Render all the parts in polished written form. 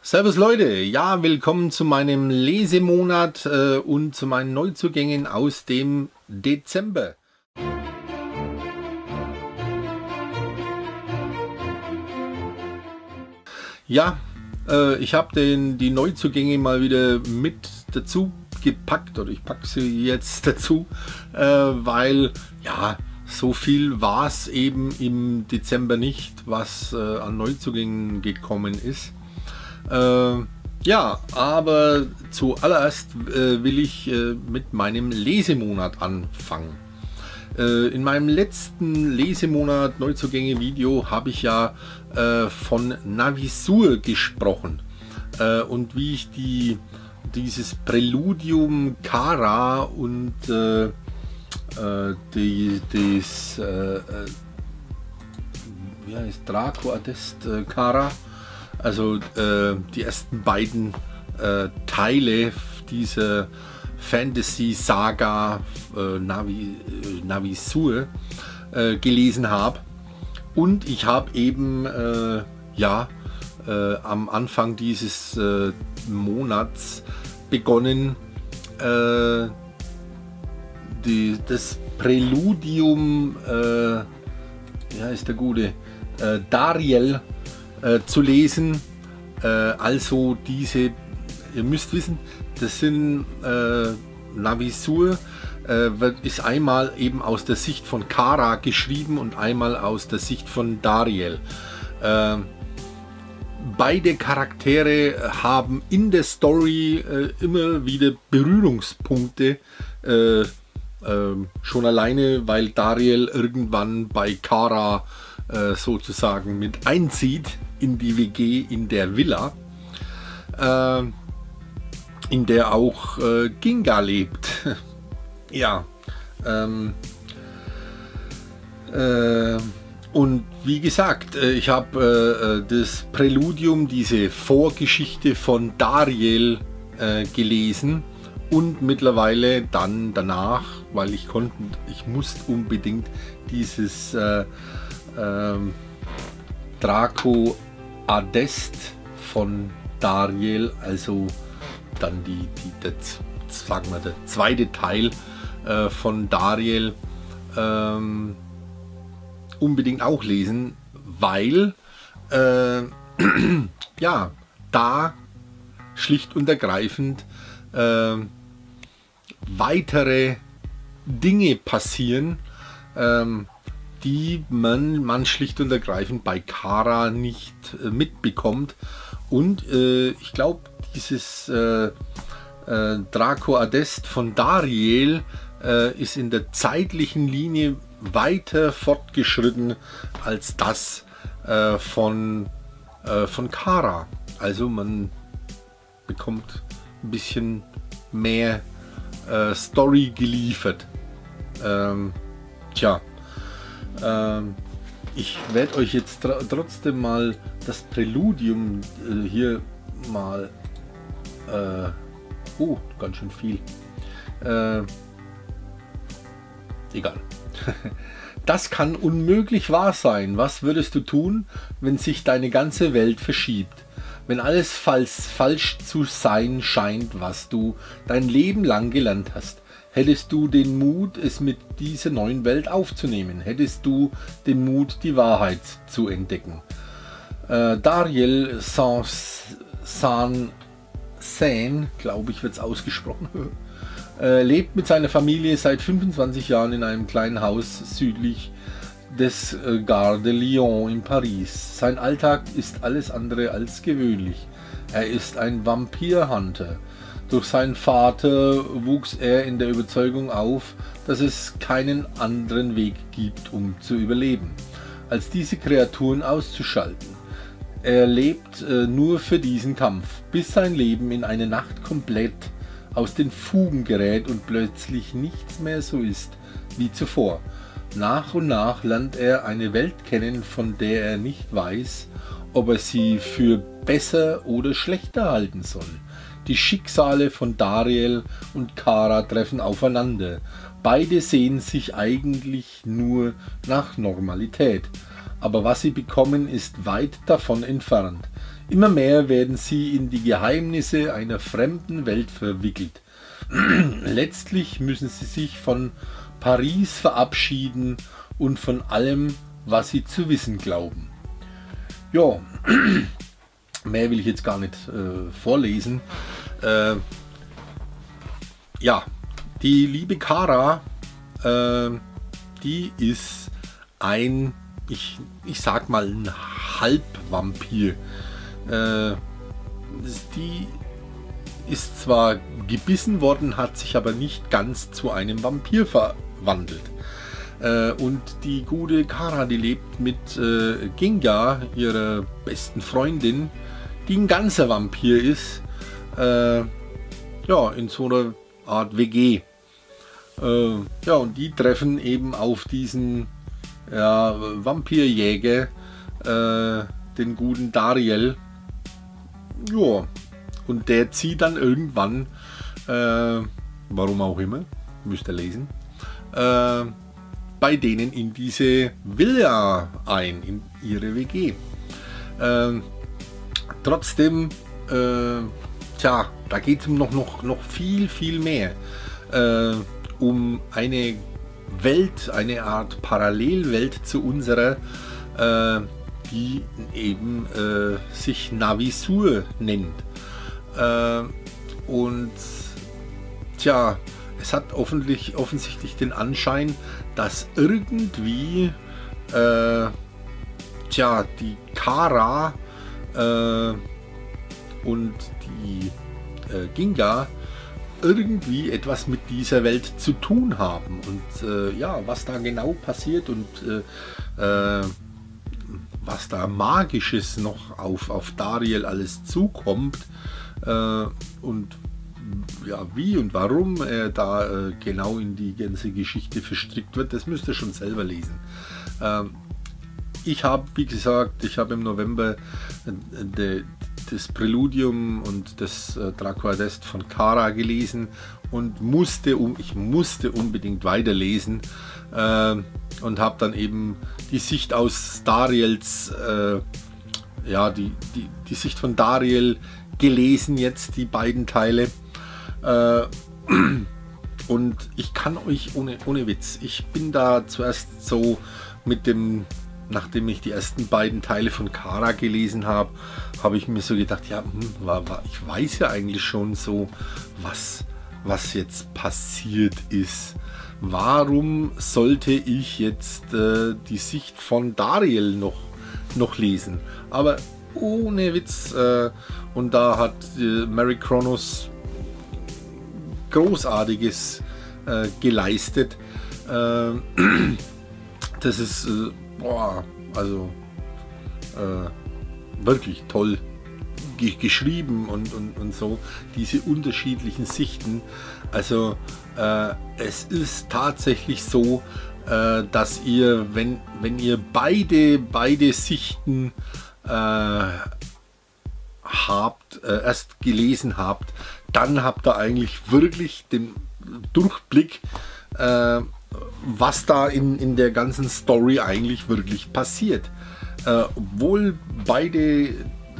Servus Leute, ja, willkommen zu meinem Lesemonat und zu meinen Neuzugängen aus dem Dezember. Ja, ich habe die Neuzugänge mal wieder mit dazu gepackt, oder ich packe sie jetzt dazu, weil ja, so viel war es eben im Dezember nicht, was an Neuzugängen gekommen ist. Ja, aber zuallererst will ich mit meinem Lesemonat anfangen. In meinem letzten Lesemonat Neuzugänge Video habe ich ja von Navisur gesprochen und wie ich dieses Präludium Kara und wie heißt Draco Adest Kara, also die ersten beiden Teile dieser Fantasy-Saga Navisur gelesen habe. Und ich habe eben am Anfang dieses Monats begonnen, das Präludium, wie heißt der gute, Dariel zu lesen. Also ihr müsst wissen, das sind Navisur ist einmal eben aus der Sicht von Kara geschrieben und einmal aus der Sicht von Dariel. Beide Charaktere haben in der Story immer wieder Berührungspunkte, schon alleine, weil Dariel irgendwann bei Kara sozusagen mit einzieht in die WG in der Villa, in der auch Ginga lebt. Ja, und wie gesagt, ich habe das Präludium, diese Vorgeschichte von Dariel gelesen und mittlerweile dann danach, weil ich musste unbedingt dieses Draco Adest von Dariel, also dann der zweite Teil von Dariel unbedingt auch lesen, weil ja, da schlicht und ergreifend weitere Dinge passieren, die man schlicht und ergreifend bei Kara nicht mitbekommt. Und ich glaube, dieses Draco Adest von Dariel ist in der zeitlichen Linie weiter fortgeschritten als das von Kara. Also man bekommt ein bisschen mehr Story geliefert. Ich werde euch jetzt trotzdem mal das Präludium hier mal ganz schön viel. Egal. Das kann unmöglich wahr sein. Was würdest du tun, wenn sich deine ganze Welt verschiebt? Wenn alles falsch zu sein scheint, was du dein Leben lang gelernt hast? Hättest du den Mut, es mit dieser neuen Welt aufzunehmen? Hättest du den Mut, die Wahrheit zu entdecken? Dariel Saint-Saëns, glaube ich, wird es ausgesprochen, lebt mit seiner Familie seit 25 Jahren in einem kleinen Haus südlich des Gare de Lyon in Paris. Sein Alltag ist alles andere als gewöhnlich. Er ist ein Vampirhunter. Durch seinen Vater wuchs er in der Überzeugung auf, dass es keinen anderen Weg gibt, um zu überleben, als diese Kreaturen auszuschalten. Er lebt nur für diesen Kampf, bis sein Leben in eine Nacht komplett aus den Fugen gerät und plötzlich nichts mehr so ist wie zuvor. Nach und nach lernt er eine Welt kennen, von der er nicht weiß, ob er sie für besser oder schlechter halten soll. Die Schicksale von Dariel und Kara treffen aufeinander. Beide sehen sich eigentlich nur nach Normalität. Aber was sie bekommen, ist weit davon entfernt. Immer mehr werden sie in die Geheimnisse einer fremden Welt verwickelt. Letztlich müssen sie sich von Paris verabschieden und von allem, was sie zu wissen glauben. Ja, mehr will ich jetzt gar nicht vorlesen. Ja, die liebe Kara, die ist ein, ich sag mal, ein Halbvampir. Die ist zwar gebissen worden, hat sich aber nicht ganz zu einem Vampir verwandelt. Und die gute Kara, die lebt mit Ginga, ihrer besten Freundin, die ein ganzer Vampir ist, ja, in so einer Art WG. Ja, und die treffen eben auf diesen Vampirjäger, den guten Dariel. Ja, und der zieht dann irgendwann, warum auch immer, müsst ihr lesen, bei denen in diese Villa ein, in ihre WG. Trotzdem, tja, da geht es noch viel mehr. Um eine Welt, eine Art Parallelwelt zu unserer, die eben sich Navisur nennt. Und tja, es hat offensichtlich den Anschein, dass irgendwie die Kara und die Ginga irgendwie etwas mit dieser Welt zu tun haben. Und ja, was da genau passiert und was da Magisches noch auf Dariel alles zukommt und ja, wie und warum er da genau in die ganze Geschichte verstrickt wird, das müsst ihr schon selber lesen. Ich habe, wie gesagt, im November das Präludium und das Dracula d'Este von Kara gelesen und ich musste unbedingt weiterlesen und habe dann eben die Sicht aus Dariels, die Sicht von Dariel gelesen, jetzt die beiden Teile. Und ich kann euch ohne Witz, ich bin da zuerst so mit dem, nachdem ich die ersten beiden Teile von Kara gelesen habe, habe ich mir so gedacht, ja, ich weiß ja eigentlich schon so, was jetzt passiert ist. Warum sollte ich jetzt die Sicht von Dariel noch lesen? Aber ohne Witz, und da hat Mary Kronos Großartiges geleistet. Das ist wirklich toll geschrieben und so, diese unterschiedlichen Sichten. Also es ist tatsächlich so, dass ihr, wenn ihr beide Sichten erst gelesen habt, dann habt ihr eigentlich wirklich den Durchblick, was da in der ganzen Story eigentlich wirklich passiert. Obwohl beide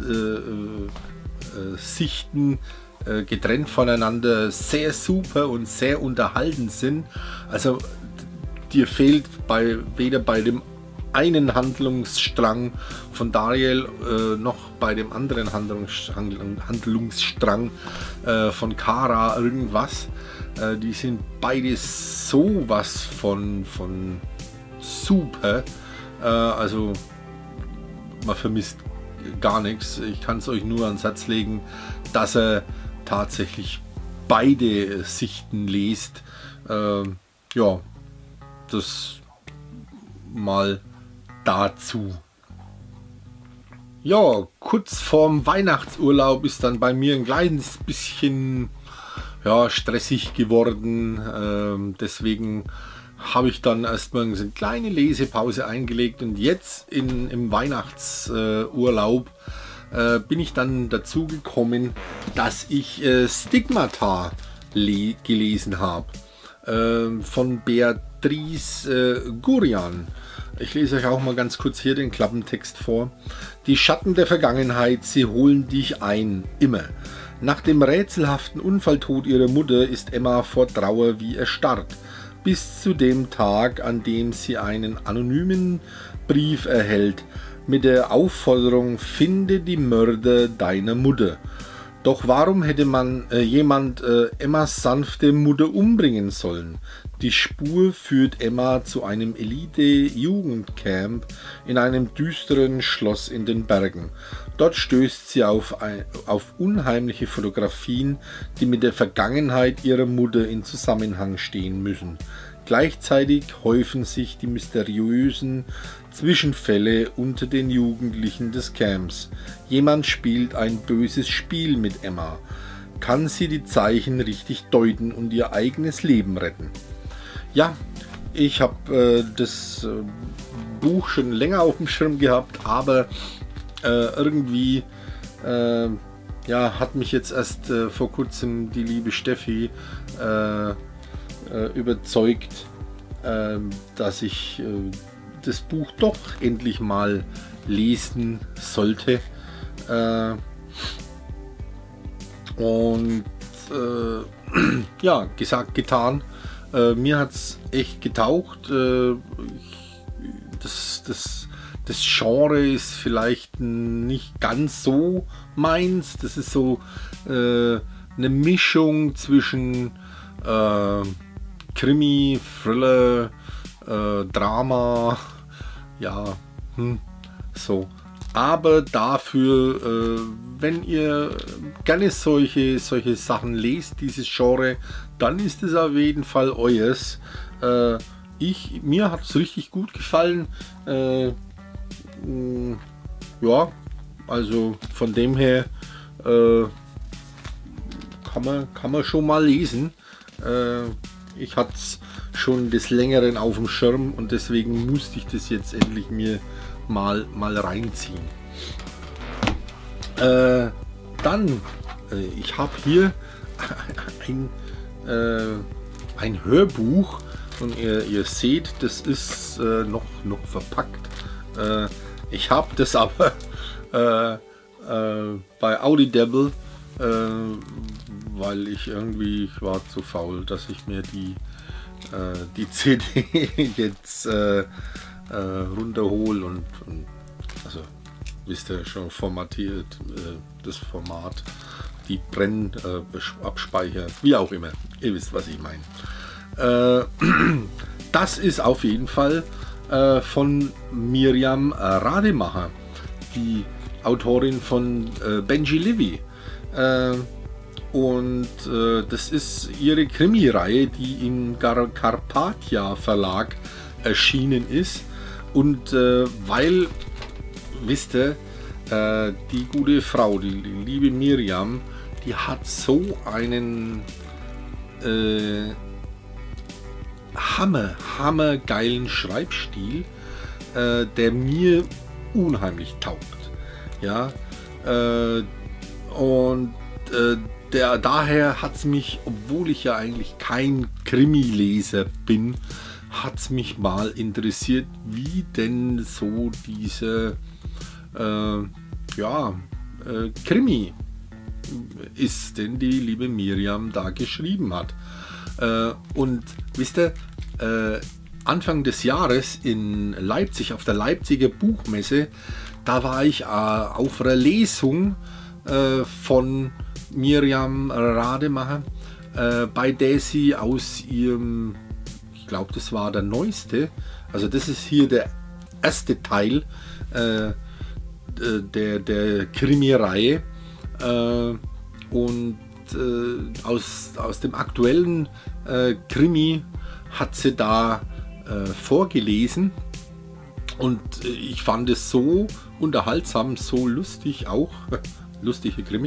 Sichten getrennt voneinander sehr super und sehr unterhaltend sind. Also dir fehlt weder bei dem einen Handlungsstrang von Dariel noch bei dem anderen Handlungsstrang von Kara irgendwas. Die sind beide sowas von super. Also man vermisst gar nichts. Ich kann es euch nur ans Herz legen, dass er tatsächlich beide Sichten lest. Ja, das mal dazu. Ja, kurz vorm Weihnachtsurlaub ist dann bei mir ein kleines bisschen stressig geworden. Deswegen habe ich dann erstmal eine kleine Lesepause eingelegt und jetzt im Weihnachtsurlaub bin ich dann dazu gekommen, dass ich Stigmata gelesen habe. von Beatrice Gurian. Ich lese euch auch mal ganz kurz hier den Klappentext vor. Die Schatten der Vergangenheit, sie holen dich ein, immer. Nach dem rätselhaften Unfalltod ihrer Mutter ist Emma vor Trauer wie erstarrt. Bis zu dem Tag, an dem sie einen anonymen Brief erhält mit der Aufforderung: Finde die Mörder deiner Mutter. Doch warum hätte jemand Emmas sanfte Mutter umbringen sollen? Die Spur führt Emma zu einem Elite-Jugendcamp in einem düsteren Schloss in den Bergen. Dort stößt sie auf unheimliche Fotografien, die mit der Vergangenheit ihrer Mutter in Zusammenhang stehen müssen. Gleichzeitig häufen sich die mysteriösen Zwischenfälle unter den Jugendlichen des Camps. Jemand spielt ein böses Spiel mit Emma. Kann sie die Zeichen richtig deuten und ihr eigenes Leben retten? Ja, ich habe das Buch schon länger auf dem Schirm gehabt, aber irgendwie hat mich jetzt erst vor kurzem die liebe Steffi überzeugt, dass ich das Buch doch endlich mal lesen sollte. Ja, gesagt, getan. Mir hat es echt getaugt. Das Genre ist vielleicht nicht ganz so meins. Das ist so eine Mischung zwischen Krimi, Thriller, Drama, ja, so. Aber dafür, wenn ihr gerne solche Sachen lest, dieses Genre, dann ist es auf jeden Fall euers. Mir hat es richtig gut gefallen. Ja, also von dem her kann man schon mal lesen. Ich hatte es schon des Längeren auf dem Schirm und deswegen musste ich das jetzt endlich mir mal reinziehen. Ich habe hier ein Hörbuch und ihr seht, das ist noch verpackt. Ich habe das aber bei Audible, weil ich war zu faul, dass ich mir die CD jetzt runterhole und also wisst ihr schon, formatiert das Format, die Abspeicher, wie auch immer, ihr wisst, was ich meine. Das ist auf jeden Fall von Miriam Rademacher, die Autorin von Benji Livy. Und das ist ihre Krimireihe, die im Carpathia Verlag erschienen ist. Und weil, wisst ihr, die gute Frau, die liebe Miriam, die hat so einen hammergeilen Schreibstil, der mir unheimlich taugt. Ja, daher hat es mich, obwohl ich ja eigentlich kein Krimi-Leser bin, hat es mich mal interessiert, wie denn so diese Krimi ist, den die liebe Miriam da geschrieben hat. Und wisst ihr, Anfang des Jahres in Leipzig auf der Leipziger Buchmesse, da war ich auf einer Lesung von Miriam Rademacher, bei der sie aus ihrem, ich glaube das war der neueste, also das ist hier der erste Teil der Krimi-Reihe, und aus dem aktuellen Krimi hat sie da vorgelesen und ich fand es so unterhaltsam, so lustig auch, lustige Krimi.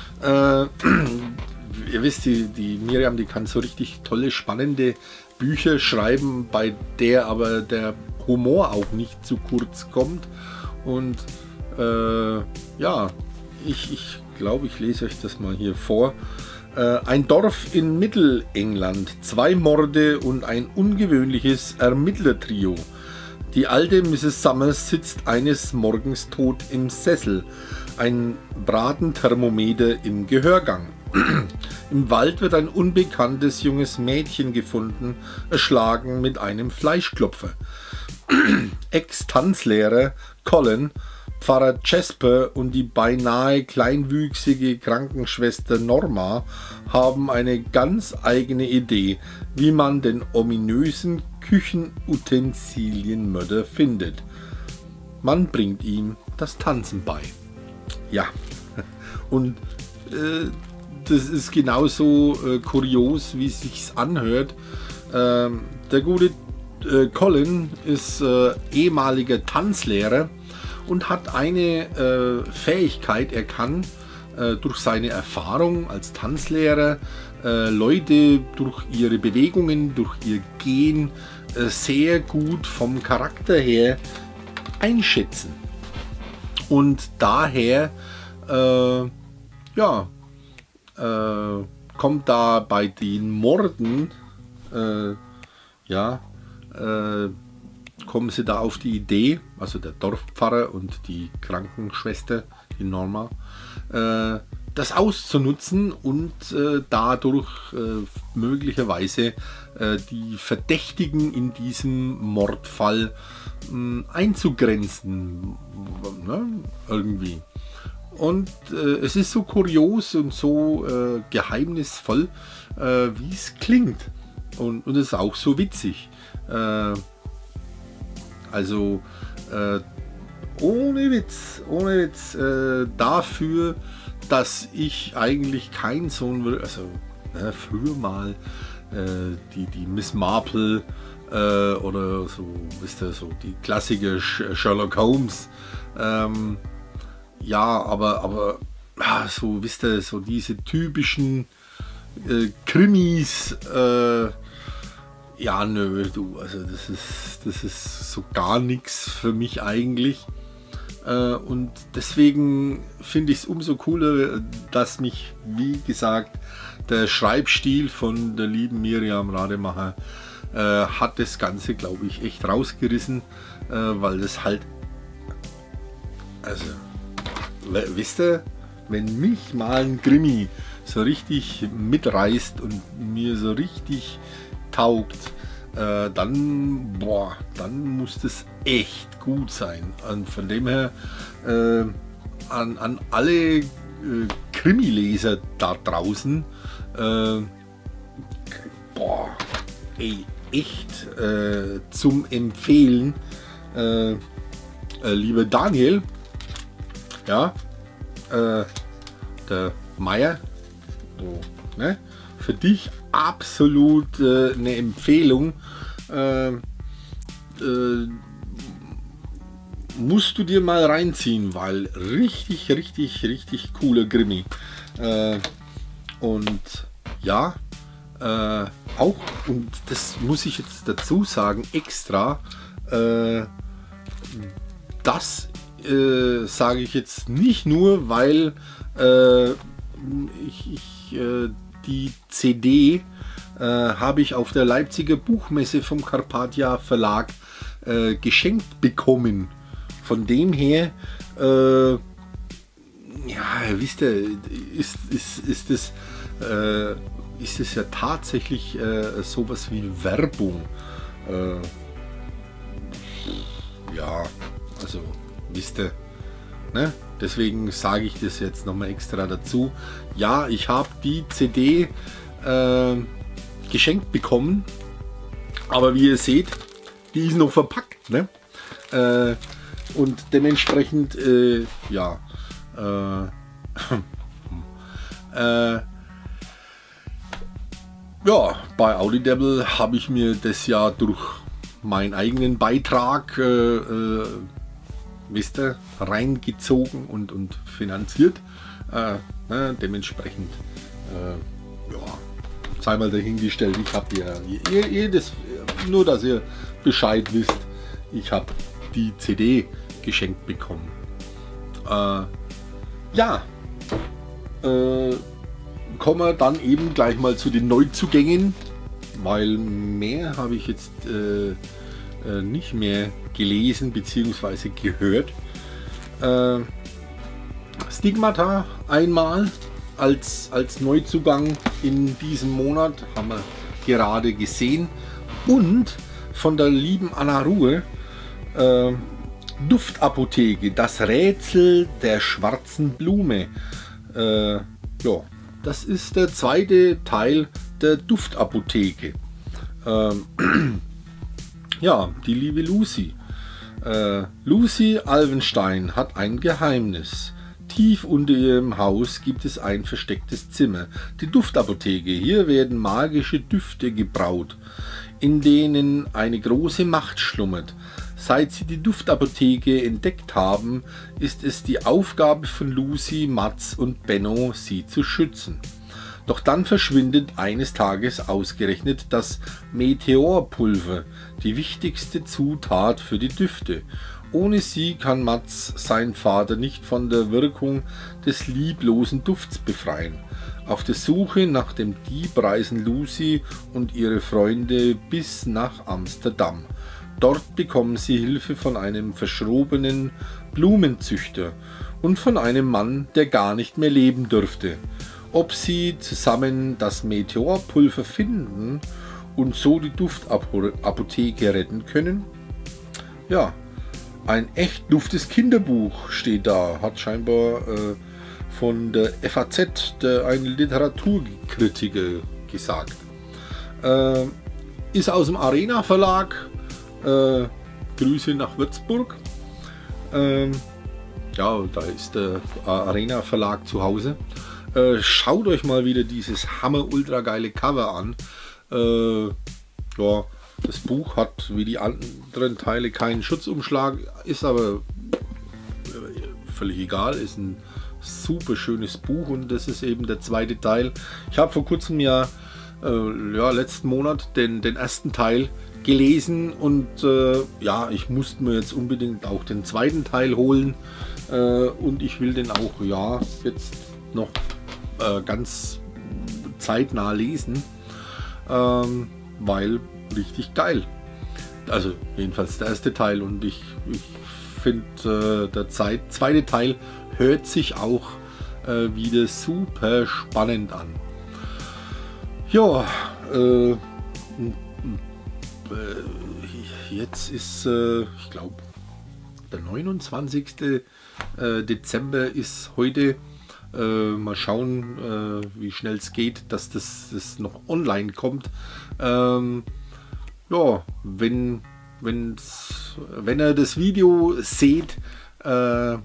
Ihr wisst, die Miriam, die kann so richtig tolle, spannende Bücher schreiben, bei der aber der Humor auch nicht zu kurz kommt. Und ja, ich glaube, ich lese euch das mal hier vor. Ein Dorf in Mittelengland, 2 Morde und ein ungewöhnliches Ermittlertrio. Die alte Mrs. Summers sitzt eines Morgens tot im Sessel, ein Bratenthermometer im Gehörgang. Im Wald wird ein unbekanntes junges Mädchen gefunden, erschlagen mit einem Fleischklopfer. Ex-Tanzlehrer Colin, Pfarrer Jasper und die beinahe kleinwüchsige Krankenschwester Norma haben eine ganz eigene Idee, wie man den ominösen Küchenutensilienmörder findet. Man bringt ihm das Tanzen bei. Ja, und das ist genauso kurios, wie es sich anhört. Der gute Colin ist ehemaliger Tanzlehrer und hat eine Fähigkeit. Er kann durch seine Erfahrung als Tanzlehrer Leute durch ihre Bewegungen, durch ihr Gehen sehr gut vom Charakter her einschätzen. Und daher kommt da bei den Morden kommen sie da auf die Idee, also der Dorfpfarrer und die Krankenschwester, die Norma, das auszunutzen und dadurch möglicherweise die Verdächtigen in diesem Mordfall einzugrenzen, ne, irgendwie. Und es ist so kurios und so geheimnisvoll, wie es klingt. Und es ist auch so witzig. Ohne Witz, dafür, dass ich eigentlich kein Sohn, also früher mal die Miss Marple oder so, wisst ihr, so die Klassiker Sherlock Holmes, ja, aber so, wisst ihr, so diese typischen Krimis, ja, nö, du, also das ist so gar nichts für mich eigentlich. Und deswegen finde ich es umso cooler, dass mich, wie gesagt, der Schreibstil von der lieben Miriam Rademacher hat das Ganze, glaube ich, echt rausgerissen, weil das halt, also, wisst ihr, wenn mich mal ein Krimi so richtig mitreißt und mir so richtig taugt, dann muss das echt gut sein. Und von dem her an alle Krimileser da draußen, echt zum Empfehlen, lieber Daniel, ja, der Meier, so, ne? Für dich absolut eine Empfehlung. Musst du dir mal reinziehen, weil richtig cooler Krimi. Und ja, auch, und das muss ich jetzt dazu sagen, extra, das sage ich jetzt nicht nur, weil die CD habe ich auf der Leipziger Buchmesse vom Carpathia Verlag geschenkt bekommen. Von dem her, ja, wisst ihr, ist es ja tatsächlich sowas wie Werbung. Ja, also, wisst ihr, ne? Deswegen sage ich das jetzt nochmal extra dazu. Ja, ich habe die CD geschenkt bekommen, aber wie ihr seht, die ist noch verpackt, ne? Und dementsprechend, ja, ja, bei Audible habe ich mir das ja durch meinen eigenen Beitrag, wisst ihr, reingezogen und finanziert. Dementsprechend, ja, sei mal dahingestellt, ich habe ja, nur dass ihr Bescheid wisst, ich habe die CD geschenkt bekommen. Ja, kommen wir dann eben gleich mal zu den Neuzugängen, weil mehr habe ich jetzt nicht mehr gelesen bzw. gehört. Stigmata einmal als Neuzugang in diesem Monat haben wir gerade gesehen, und von der lieben Anna Ruhe Duftapotheke, das Rätsel der schwarzen Blume. Ja, das ist der zweite Teil der Duftapotheke. Ja, die liebe Lucy. Lucy Alvenstein hat ein Geheimnis. Tief unter ihrem Haus gibt es ein verstecktes Zimmer, die Duftapotheke. Hier werden magische Düfte gebraut, in denen eine große Macht schlummert. Seit sie die Duftapotheke entdeckt haben, ist es die Aufgabe von Lucy, Mats und Benno, sie zu schützen. Doch dann verschwindet eines Tages ausgerechnet das Meteorpulver, die wichtigste Zutat für die Düfte. Ohne sie kann Mats seinen Vater nicht von der Wirkung des lieblosen Dufts befreien. Auf der Suche nach dem Dieb reisen Lucy und ihre Freunde bis nach Amsterdam. Dort bekommen sie Hilfe von einem verschrobenen Blumenzüchter und von einem Mann, der gar nicht mehr leben dürfte. Ob sie zusammen das Meteorpulver finden und so die Duftapotheke retten können? Ja, ein echt duftes Kinderbuch steht da, hat scheinbar von der FAZ, ein Literaturkritiker, gesagt. Ist aus dem Arena Verlag. Grüße nach Würzburg. Ja, da ist der Arena Verlag zu Hause. Schaut euch mal wieder dieses hammer ultra geile Cover an. Ja, das Buch hat wie die anderen Teile keinen Schutzumschlag, ist aber völlig egal, ist ein super schönes Buch, und das ist eben der zweite Teil. Ich habe vor kurzem ja letzten Monat den ersten Teil gelesen, und ja, ich musste mir jetzt unbedingt auch den zweiten Teil holen, und ich will den auch jetzt noch ganz zeitnah lesen, weil richtig geil. Also jedenfalls der erste Teil, und ich finde der zweite Teil hört sich auch wieder super spannend an. Ja, jetzt ist, ich glaube, der 29. Dezember ist heute. Mal schauen, wie schnell es geht, dass das noch online kommt. Ja, wenn ihr das Video seht, ja,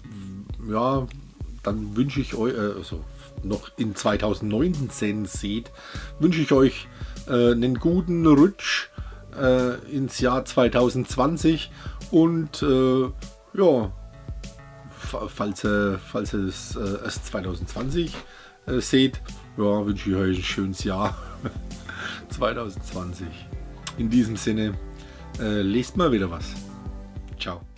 dann wünsche ich euch, also noch in 2019 seht, wünsche ich euch einen guten Rutsch ins Jahr 2020, und ja, falls ihr es erst 2020 seht, ja, wünsche ich euch ein schönes Jahr 2020. In diesem Sinne, lest mal wieder was. Ciao.